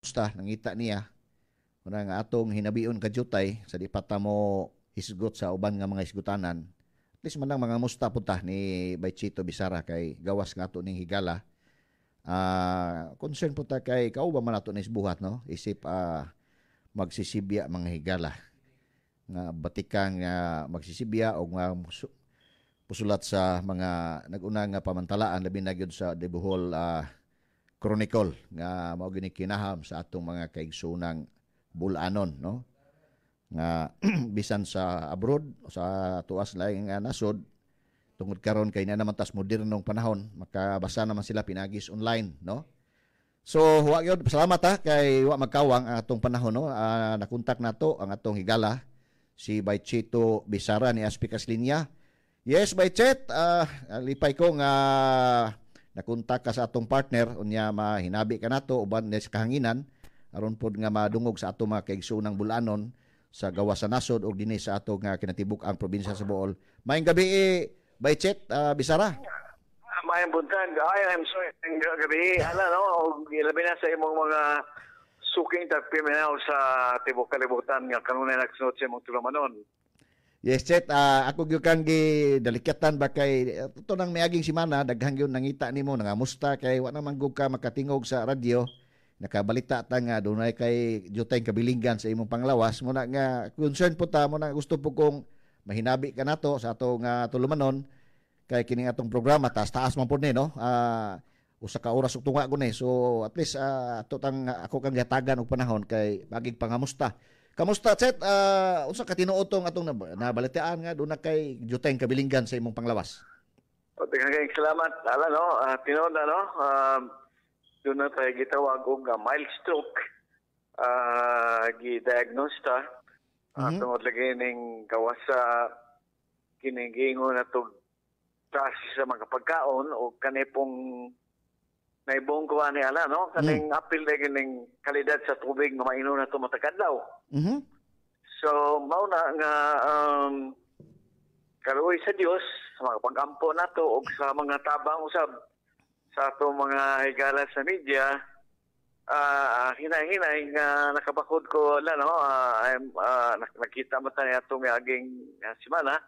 musta nangita niya muna nga atong hinabion kadyutay sa di pata mo hisgot sa uban nga mga hisgutanan. At least man lang mga musta punta ni Baychito Bisara kay gawas nga ato ning higala. Concern punta kay kauban man ato nis buhat no. Isip magsisibya mga higala nga batikang magsisibya o nga pusulat sa mga nag-una nga pamantalaan labi na gyud sa The Bohol Chronicle nga mao gini kinaham sa atong mga kaigsunang bulanon no nga bisan sa abroad o sa tuwas laing nasod tungod karon kay na naman tas modernong panahon makabasa naman sila pinagis online no. So wa gyud salamat kay wa magkawang ang atong panahon no. Nakontak nato ang atong higala si Baychito Bisara ni Aspikas Linya. Yes, Baychet, lipay ko nga nakontak ka sa atong partner unya mahinabi ka nato uban sa kahanginan aron pod nga madungog sa atong mga kaigsunang bulanon sa gawas sa nasod ug dinhi sa atong kinatibuk ang probinsya sa Bohol. Maayong gabi Baychet Bisara. Maayong buntag. I'm sorry. Ang gabi no, ilabi na sa imong mga suking tagpiminaw sa tibok kalibutan nga kanunay nagsunod sa imong tulamanon. Yes, Chet. Ako gyud kang gidalikatan ba kay ito nang miaging simana daghang gyud nangita nimo nangamusta kay wa naman gug ka makatingog sa radyo. Nakabalita ta nga dunay kay jutay kabilinggan sa imong panglawas mo na nga concern po ta mo na gusto po kong mahinabi ka nato sa atong tulumanon kay kining atong programa taas man pud ni no. Usa ka oras ug tunga guni. So at least ato tang ako kang gatagan og panahon kay bagig pangamusta. Kamusta Chet? Unsa ka tinuotong atong nabalitaan nga doon na kay jutay kabilinggan sa imong panglawas? Daghang salamat no. Tinuod no. Doon na tayo gitawag og mild stroke. Gi-diagnose ta. Tungod lagi ning gawas sa kinigingon na to taas sa mga pagkaon o kanipong naibong kuha ni ala, no? Kaning apil na gining kalidad sa tubig na mainom na ito matakadlaw. So, mauna nga karuoy sa Dios sa mga pag-ampo na to o sa mga tabang usab sa ato mga higala sa media, hinay-hinay nga nakabakod ko, no? Nakita mo tayo itong aging simana.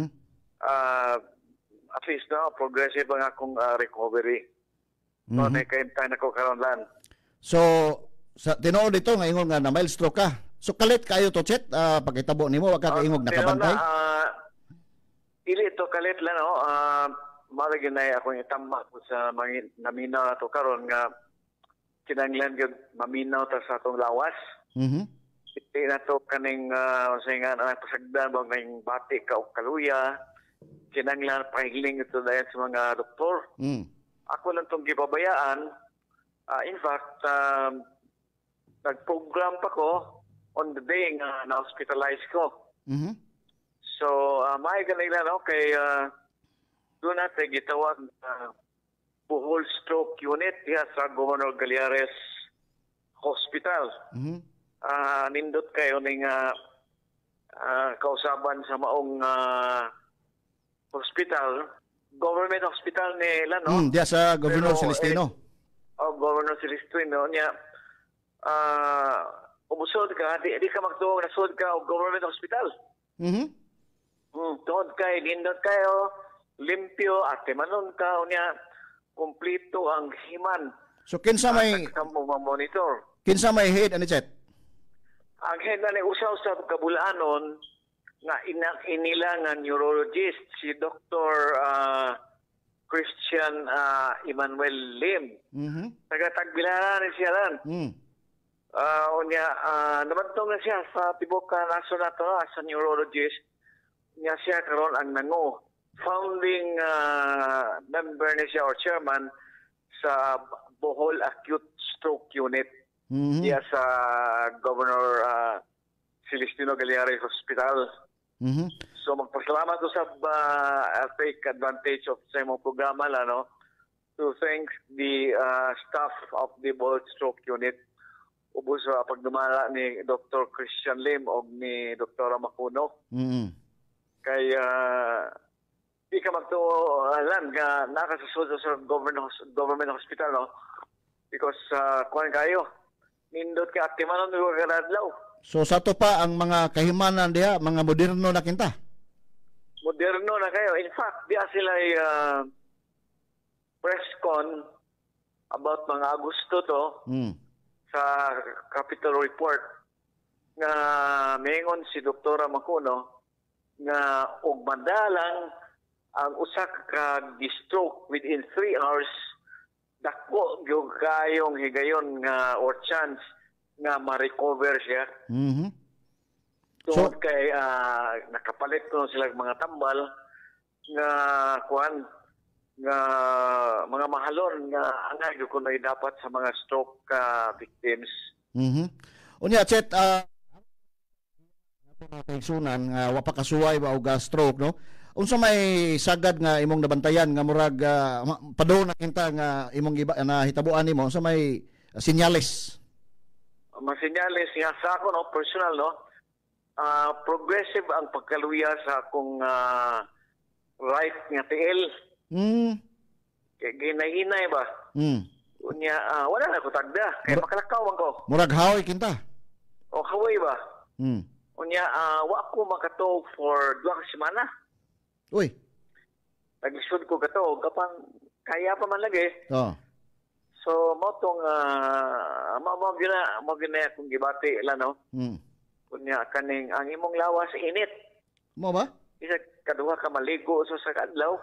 At least, no? Progressive ang akong recovery. No, nakaintay na ko karon lan. So, sa tinuod dito nga ingon nga na mild stroke ka. So kalit kayo to Chet, pagkitabo nimo wa ka kaingog nakabantay. Dili to kalit lang no. Mara ginay ako itambak ko sa mga naminaw na to karon nga kinanglan gyud maminaw ta sa atong lawas. Iti na to kaning usayngan ang pasagdan ba ning bati ka og kaluya. Kinanglan pahiling ito dayon sa mga doktor. Ako lang itong gibabayaan. In fact, nag-program pa ko on the day nga na-hospitalize ko. So, may ganun lang, kay doon natin gitawag Bohol Stroke Unit sa Governor Galiares Hospital. Nindot kayo ng kausaban sa maong hospital. Government hospital nila, no? Diya sa Governor Celestino. Governor Celestino niya. Umusod ka, di ka magtuog, nasod ka o government hospital. Tuod kay, lindot kayo, limpyo, at manon ka, niya, kumplito ang himan. So, kinsa may... monitor. Kinsa may head, ano, Chet? Ang head na usaw sa kabulaanon, nga inila nga neurologist si Dr. Christian Emmanuel Lim. Taga-Tagbilaran siya lang. Unya nabantong na siya sa tibok naso na to as a neurologist. Niya siya karon ang nango founding member ni siya or chairman sa Bohol Acute Stroke Unit. Niya sa Governor Celestino Galiares Hospital. So magpasalamat ko sa take advantage of sa imong programa no, to thank the staff of the Bohol Stroke Unit ubos sa pagdumala ni Dr. Christian Lim o ni Dr. Macuno. Kay di ka magtualan nga nakasasod sa government hospital no, because kuan kayo nindot ka aktimanon ko kadadlaw. So sa to pa ang mga kahimanan diha, mga moderno na kinta. Moderno na kayo. In fact, diya sila press con about mga Agosto to sa Capitol Report nga mingon si Doktora Macuno nga og madalang ang usa ka stroke within 3 hours dako gyud kayong higayon nga or chance nga ma-recover siya. So kay nakapalit ko sila mga tambal nga kuan nga mga mahalon nga angay gyud kuno dapat sa mga stroke victims. Unya chet sunan nga wa pa kasuway ba og stroke no. Unsa may sagad nga imong nabantayan nga murag padaw na kinta nga imong iba na hitabuan nimo unsa may senyales? Mga senyales nga sa ako no personal no. Progressive ang pagkaluya sa akong right nga tiil. Kay ginahinay ba? Unya wala na ko tagda kay makalakaw man ko. Murag haoy kinta. O haoy ba? Unya wa ko makatog for 2 semana. Uy. Naglisod ko katog kapang kaya pa man lagi. So mo tong mo gina akong gibati ila no. Kunya kaning ang imong lawas init. Mo ba? Isa kaduha ka maligo sa kadlaw.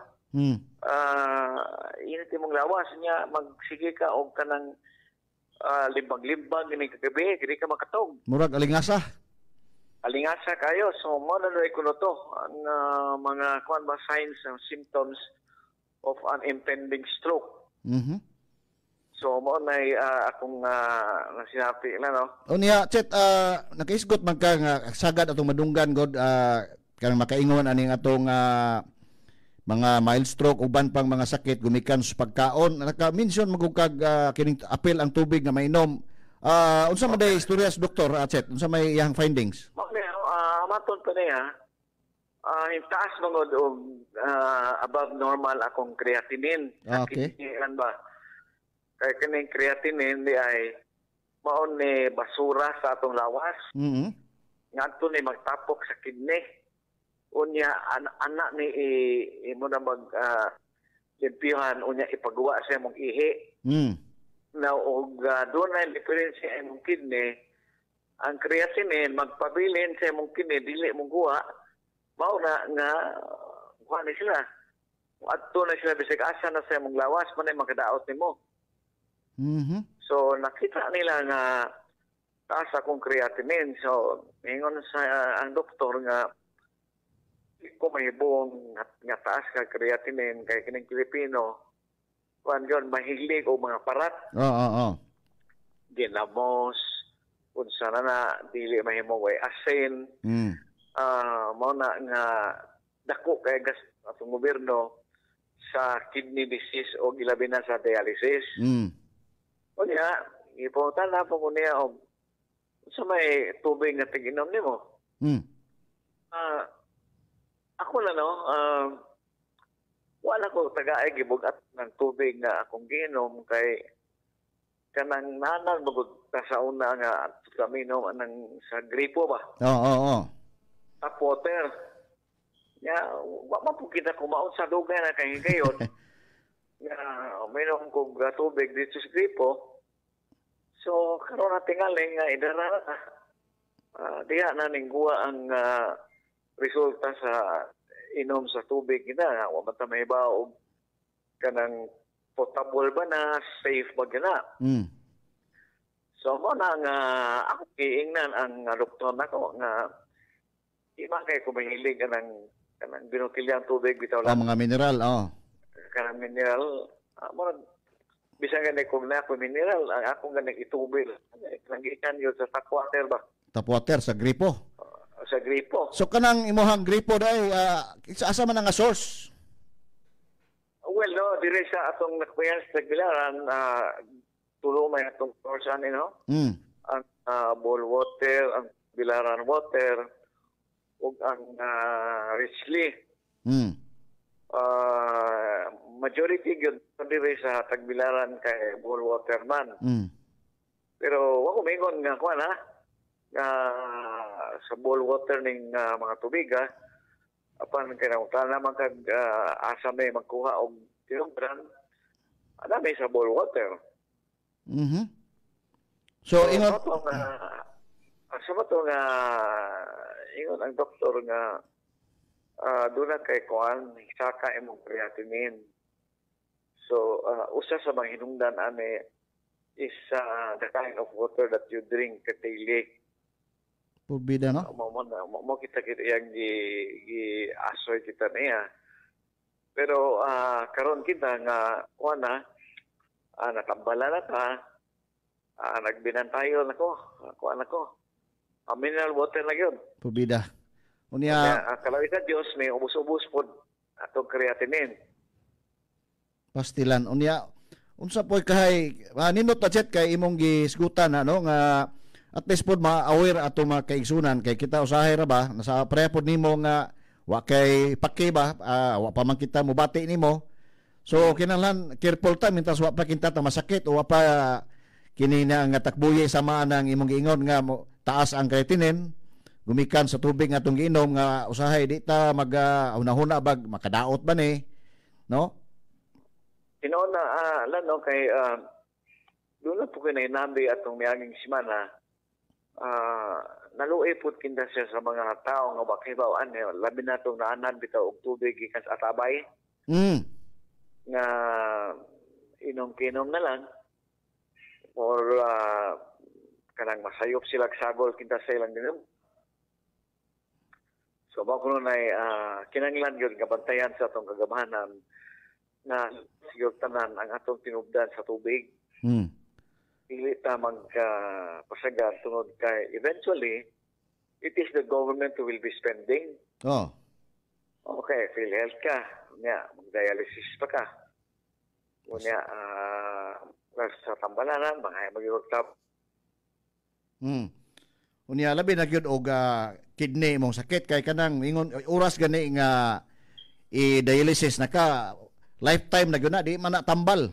Init imong lawas niya magsige ka og kanang limbag-limbag ni kagabi dili ka makatog. Murag alingasa. Alingasa kayo. So mo na ko to ang mga kuan ba signs and symptoms of an impending stroke. So mo na akong nasinapi na no. Unya chet nakaisgot man ka nga sagad atong madunggan god kanang makaingon aning atong mga mild stroke uban pang mga sakit gumikan sa pagkaon naka-mention magugkag kining apel ang tubig nga mainom. Unsa man day istorya sa doktor chet? Unsa may iyang findings? Maton pa niya taas mangod og above normal akong creatinine. Okay. Kan ba? Kay kining creatinine di ay maon ni basura sa atong lawas. Ngadto ni magtapok sa kidney. Unya anak ni imo na mag limpihan unya ipagawa sa imong ihi. Now og doon na difference sa imong kidney. Ang creatinine magpabilin sa imong kidney dili mong guwa. Mao na nga kuha ni sila. Adto na sila bisig asa na sa imong lawas man ay makadaot nimo. So nakita nila nga taas akong creatinine. So ingon sa ang doktor nga ko mahibong nga taas ka creatinine kay kining Pilipino kuan yon mahilig o mga parat. Ginamos unsa na dili mahimo way asin. Mao na nga dako kay gas atong gobyerno sa kidney disease o gilabi na sa dialysis. Unya ipunta na po niya og sa may tubig nga tig-inom nimo. Ako na no wala ko tagaay gibugat ng tubig nga akong giinom kay kanang nanang bagod sa una nga kami no anang sa gripo ba. Tap water. Ya, wa man po kita kumaon sa dugay na kay gayon. Nga minom ko tubig dito sa gripo. So karon na tingali nga idara diha na ning guwa ang resulta sa inom sa tubig ina wa man ta mahibaw kanang potable ba na safe ba gina. So mo na nga ako kiingnan ang doktor nako nga di man kay ko mahilig kanang binukilyang tubig bitaw lang. Mga mineral Kanang mineral mo bisan ganay kung na ako mineral ang akong ganang itubig kanang gikan yun sa tap water ba. Tap water sa gripo. Sa gripo. So kanang imuhang gripo day asa man nga source? Well, no, dire sa atong nakuyas sa Bilaran, tulo may atong source ani no. Ang Bol water, ang Bilaran water, ug ang Richley. Majority gyud dire sa Tagbilaran kay Bol water man. Pero wako mingon nga kuan ha, nga sa boil water ning mga tubig ha, apan kinahanglan naman kag asa may magkuha og tinubdan, ana may sa boil water. So ingon sa mato nga ingon ang doktor nga doon na kay kuan saka imong creatinine. So usa sa mga hinungdan ani is the kind of water that you drink daily. Purbida, no? Mo kita yang gi asoy kita niya. Pero karon kita nga kuan na natambala na ta, nagbinantayo nako, kuan nako. Mineral water na gyud. Purbida. Unya kalawit sa Dios may ubos-ubos pod atong creatinine. Pastilan. Unya unsa poy kahay ninot ta chat kay imong gisgutan ano nga at least pod ma-aware ato mga kaigsunan kay kita usahay ra ba nasa pre pod nimo nga wa kay paki ba wa pa man kita mobati nimo. So kinahanglan careful ta mintas wa pa kita ta masakit o wa pa kini na nga takbuye sama nang imong giingon nga taas ang creatinine gumikan sa tubig nga atong giinom nga usahay di ta mag hunahuna bag makadaot ba ni no? Tinoon na lano kay doon na po kinahinabi atong miaging simana naluoy po kinda siya sa mga tao nga bakibaw labi na itong naanan bitaw og tubig gikan sa atabay nga inom-kinom na lang or kanang masayop sila sagol kinda sa ilang ginom. So bako na kinahanglan gyud gabantayan sa atong kagamahanan na siguro tanan ang atong tinubdan sa tubig. Dili ta magpasagar tungod kay eventually it is the government who will be spending. Okay, PhilHealth ka. Unya, mag-dialysis pa ka. Unya, sa tambalanan, mag-iwagtap. Unya, labi na gyud og kidney mong sakit kay kanang ingon oras gani nga i-dialysis na ka lifetime na gyud na di man natambal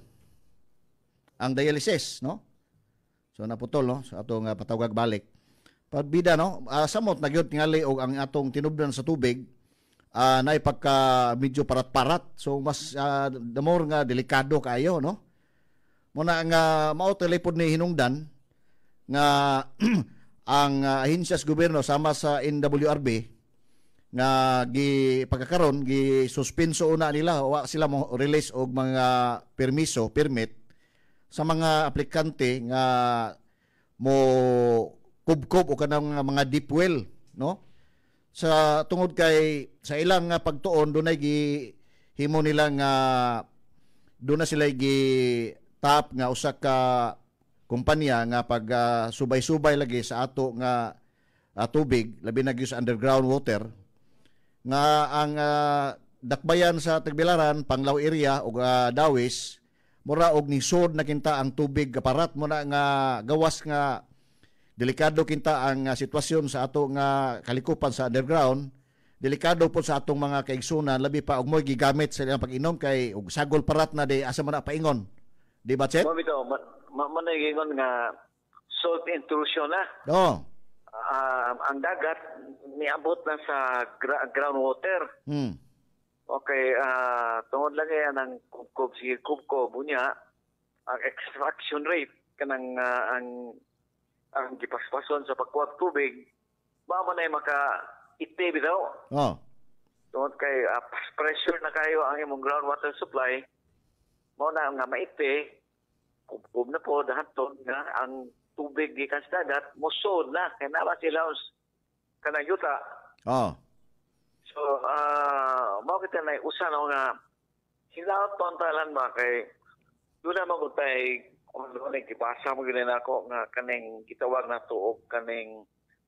ang dialysis no. So naputol no sa atong patawag balik. Pagbida no samot na gyud tingali og ang atong tinubdan sa tubig naay pagka medyo parat-parat. So mas the more nga delikado kayo no. Muna nga mao telepon ni hinungdan nga ang ahensya sa gobyerno sama sa NWRB nga pagkakaron suspenso una nila wa sila mo release og mga permit sa mga aplikante nga mo kubkob o kanang mga deep well no sa tungod kay sa ilang pagtuon dunay himo nila nga doon na sila tap nga usa ka kumpanya nga pag subay-subay lagi sa ato nga tubig labi na gyud sa underground water nga ang dakbayan sa Tagbilaran, Panglaw area o Dawis, mura og nisod na kinta ang tubig kaparat muna nga gawas nga delikado kinta ang sitwasyon sa ato nga kalikupan sa underground. Delikado po sa atong mga kaigsunan labi pa og mo'y gigamit sa ilang pag-inom kay og sagol parat na di asa man na paingon. Di ba, Chet? Mabito, manaygingon nga salt intrusion na. Ang dagat niabot na sa groundwater. Okay, tungod lang yan ang kubkob unya ang extraction rate kanang ang gipaspason sa pagkuha tubig ba man ay maka-ite bitaw. Tungod kay pressure na kayo ang imong groundwater supply mo na nga maite kubkob na po dahaton nga ang tubig gikan sa dagat mosod na kay nawa sila kanang yuta. So mao kita na usa na nga sila tontalan ba kay doon naman ko tayo kung kipasa mo gina ako nga kaning gitawag na tuog kaning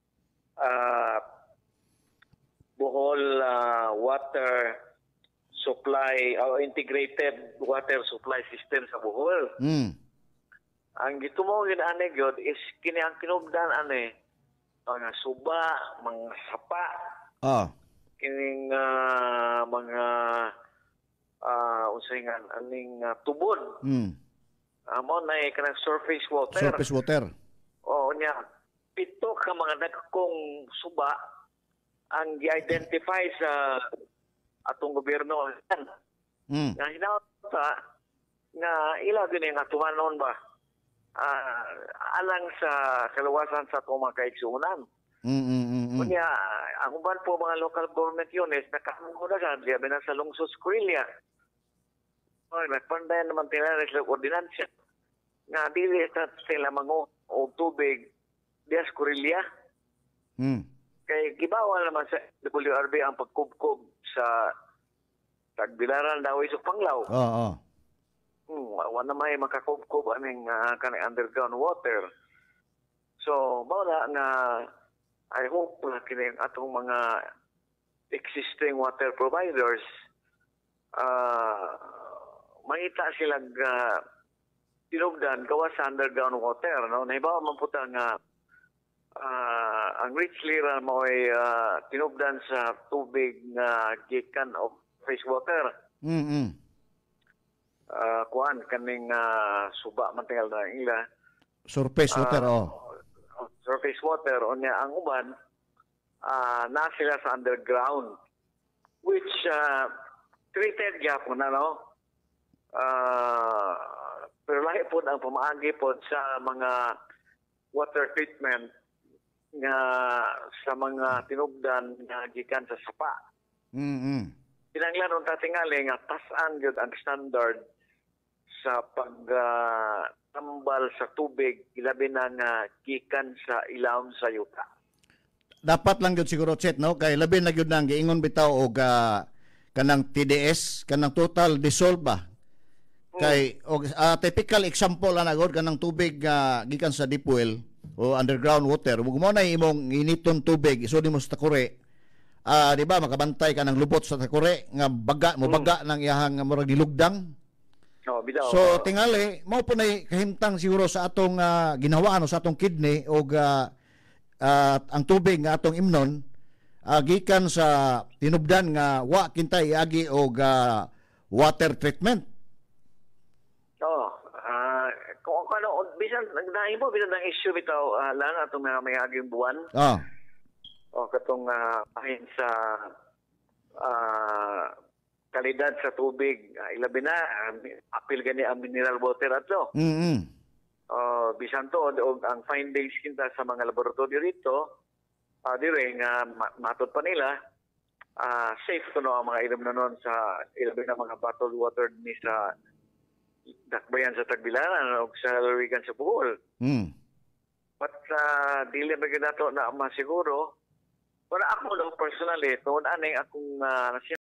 Bohol water supply o integrated water supply system sa Bohol. Ang gitumo ginaani gyud is kini ang kinubdan ani mga suba, mga sapa. Kining mga usahingan aning tubod. Amo na kanang surface water. Surface water. O niya, pito ka mga dagkong suba ang i-identify sa atong gobyerno. Nga hinauta nga ila din yung atumanon ba alang sa kaluwasan sa atong mga kaigsuunan. Kunya, ang uban po mga local government units, nakamudagan, liya na sa lungsod Skrilla. Nagpandayan naman tila sa ordinansya nga dili sa sila mga o tubig diya Skrilla. Kay gibawa naman sa WRB ang pagkubkob sa Tagbilaran daw isog Panglaw. Oo. Wala may makakubkob aning kanang underground water. So, mawala nga I hope na kini atong mga existing water providers mangita silang tinugdan gawa sa underground water. No? Nahibawa man po nga ang Richley ra mo ay tinugdan sa tubig nga gikan of fresh water. Kuan kaning suba man tingal na ila. Surface water, Surface water o niya ang uban na sila sa underground which treated gyapon na no pero lahi po ang pamaagi po sa mga water treatment nga sa mga tinugdan nga gikan sa sapa. Kinanglan unta tingali nga tas-an gyud ang standard sa tambal sa tubig, ilabi na nga gikan sa ilawom sa yuta. Dapat lang gyud siguro, Chet, no? Kay labi na gyud nang giingon bitaw og kanang TDS, kanang total dissolve ba? Kay typical example na nagod kanang tubig gikan sa deep well o underground water. Ug mo na imong initon tubig isudi mo sa takure. Di ba makabantay ka ng lubot sa takure nga baga mo baga nang iyahang murag dilugdang. So tingali mao po nay kahimtang siguro sa atong ginawa sa atong kidney o ang tubig nga atong imnon gikan sa tinubdan nga wa kintay iagi og water treatment. Kung ano bisan nagdahin mo bisan ang issue bitaw lang atong mga mayaging buwan. Katong ahin sa kalidad sa tubig, ilabi na, apil gani ang mineral water ato. Bisan to, ang findings kinta sa mga laboratory rito, dire nga matod pa nila, safe to no ang mga inom na nun sa ilabi na mga bottled water ni sa dakbayan sa Tagbilaran o sa Lurigan sa Bohol. But dili ba nato na masiguro, wala ako personally, noon aning akong